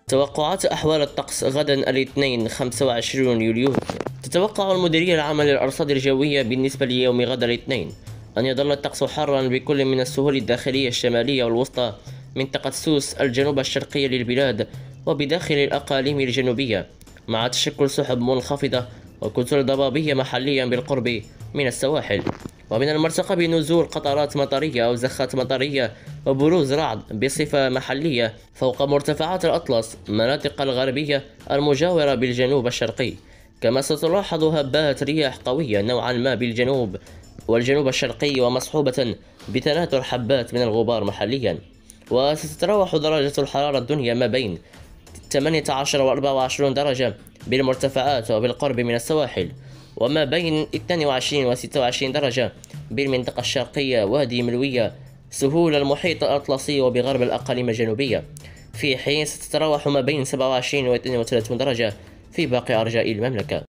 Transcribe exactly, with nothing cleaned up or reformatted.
توقعات أحوال الطقس غدا الاثنين خمسة وعشرين يوليو. تتوقع المديرية العامة للأرصاد الجوية بالنسبة ليوم غدا الاثنين أن يظل الطقس حارا بكل من السهول الداخلية الشمالية والوسطى، منطقة سوس الجنوب الشرقية للبلاد وبداخل الأقاليم الجنوبية، مع تشكل سحب منخفضة وكتل ضبابية محليا بالقرب من السواحل، ومن المرتقب نزول قطرات مطرية أو زخات مطرية وبروز رعد بصفة محلية فوق مرتفعات الأطلس مناطق الغربية المجاورة بالجنوب الشرقي. كما ستلاحظ هبات رياح قوية نوعا ما بالجنوب والجنوب الشرقي ومصحوبة بتناثر حبات من الغبار محليا. وستتراوح درجة الحرارة الدنيا ما بين ثمانية عشر و أربعة وعشرين درجة بالمرتفعات وبالقرب من السواحل، وما بين اثنين وعشرين و ستة وعشرين درجة بالمنطقة الشرقية وادي ملوية سهول المحيط الأطلسي وبغرب الأقاليم الجنوبية، في حين ستتراوح ما بين سبعة وعشرين و اثنين وثلاثين درجة في باقي أرجاء المملكة.